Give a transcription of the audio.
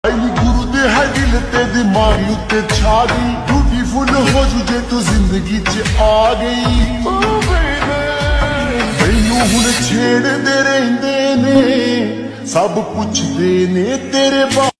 गुरु दे है दिल ते दिमाग उत्ते छा गई ब्यूटीफुल हो जू जे तू जिंदगी च आ गई मैनू हुण छेड़दे रहिंदे ने सब पुछदे ने तेरे